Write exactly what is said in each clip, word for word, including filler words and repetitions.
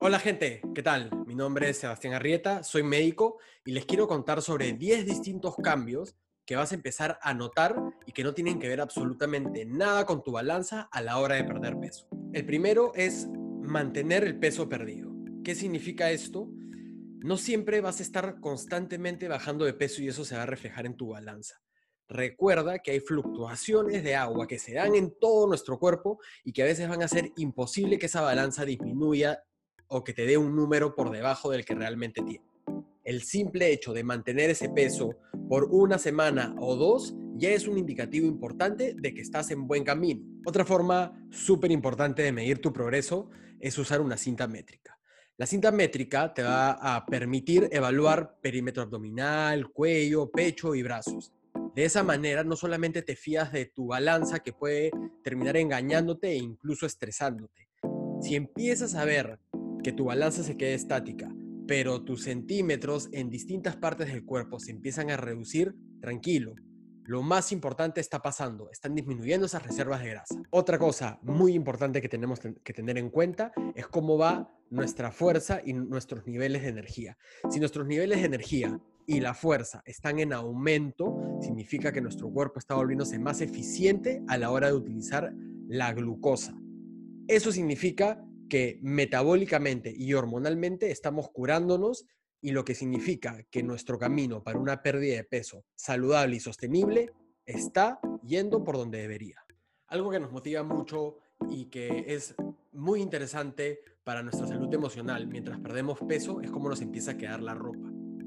Hola gente, ¿qué tal? Mi nombre es Sebastián Arrieta, soy médico y les quiero contar sobre diez distintos cambios que vas a empezar a notar y que no tienen que ver absolutamente nada con tu balanza a la hora de perder peso. El primero es mantener el peso perdido. ¿Qué significa esto? No siempre vas a estar constantemente bajando de peso y eso se va a reflejar en tu balanza. Recuerda que hay fluctuaciones de agua que se dan en todo nuestro cuerpo y que a veces van a hacer imposible que esa balanza disminuya o que te dé un número por debajo del que realmente tiene. El simple hecho de mantener ese peso por una semana o dos ya es un indicativo importante de que estás en buen camino. Otra forma súper importante de medir tu progreso es usar una cinta métrica. La cinta métrica te va a permitir evaluar perímetro abdominal, cuello, pecho y brazos. De esa manera no solamente te fías de tu balanza que puede terminar engañándote e incluso estresándote. Si empiezas a ver que tu balanza se queda estática, pero tus centímetros en distintas partes del cuerpo se empiezan a reducir, tranquilo. Lo más importante está pasando, están disminuyendo esas reservas de grasa. Otra cosa muy importante que tenemos que tener en cuenta es cómo va nuestra fuerza y nuestros niveles de energía. Si nuestros niveles de energía y la fuerza están en aumento, significa que nuestro cuerpo está volviéndose más eficiente a la hora de utilizar la glucosa. Eso significa que metabólicamente y hormonalmente estamos curándonos y lo que significa que nuestro camino para una pérdida de peso saludable y sostenible está yendo por donde debería. Algo que nos motiva mucho y que es muy interesante para nuestra salud emocional mientras perdemos peso es cómo nos empieza a quedar la ropa.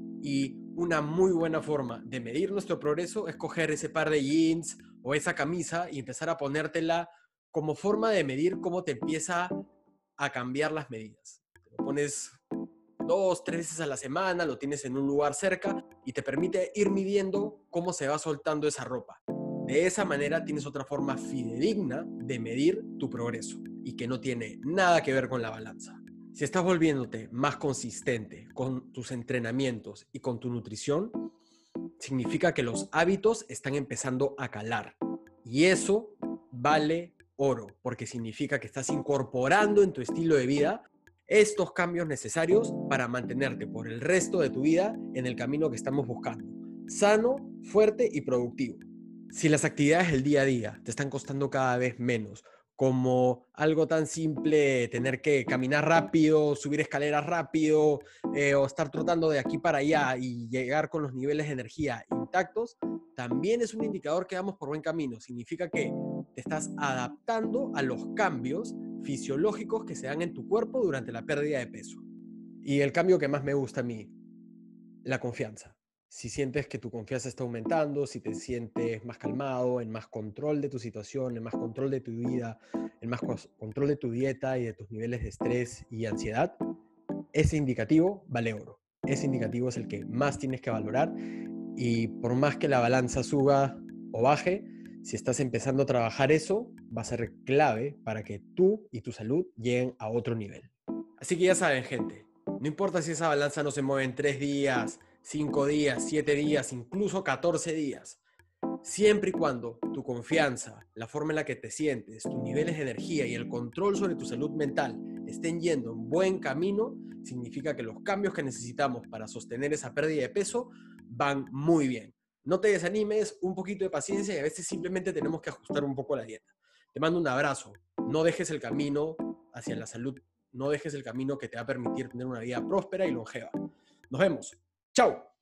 Y una muy buena forma de medir nuestro progreso es coger ese par de jeans o esa camisa y empezar a ponértela como forma de medir cómo te empieza a cambiar las medidas. Te lo pones dos, tres veces a la semana, lo tienes en un lugar cerca y te permite ir midiendo cómo se va soltando esa ropa. De esa manera tienes otra forma fidedigna de medir tu progreso y que no tiene nada que ver con la balanza. Si estás volviéndote más consistente con tus entrenamientos y con tu nutrición, significa que los hábitos están empezando a calar. Y eso vale oro, porque significa que estás incorporando en tu estilo de vida estos cambios necesarios para mantenerte por el resto de tu vida en el camino que estamos buscando. Sano, fuerte y productivo. Si las actividades del día a día te están costando cada vez menos, como algo tan simple, tener que caminar rápido, subir escaleras rápido, eh, o estar trotando de aquí para allá y llegar con los niveles de energía intactos, también es un indicador que vamos por buen camino. Significa que te estás adaptando a los cambios fisiológicos que se dan en tu cuerpo durante la pérdida de peso. Y el cambio que más me gusta a mí, la confianza. Si sientes que tu confianza está aumentando, si te sientes más calmado, en más control de tu situación, en más control de tu vida, en más control de tu dieta y de tus niveles de estrés y ansiedad, ese indicativo vale oro. Ese indicativo es el que más tienes que valorar y por más que la balanza suba o baje, si estás empezando a trabajar eso, va a ser clave para que tú y tu salud lleguen a otro nivel. Así que ya saben, gente, no importa si esa balanza no se mueve en tres días, cinco días, siete días, incluso catorce días. Siempre y cuando tu confianza, la forma en la que te sientes, tus niveles de energía y el control sobre tu salud mental estén yendo en buen camino, significa que los cambios que necesitamos para sostener esa pérdida de peso van muy bien. No te desanimes, un poquito de paciencia y a veces simplemente tenemos que ajustar un poco la dieta. Te mando un abrazo. No dejes el camino hacia la salud. No dejes el camino que te va a permitir tener una vida próspera y longeva. Nos vemos. ¡Chao!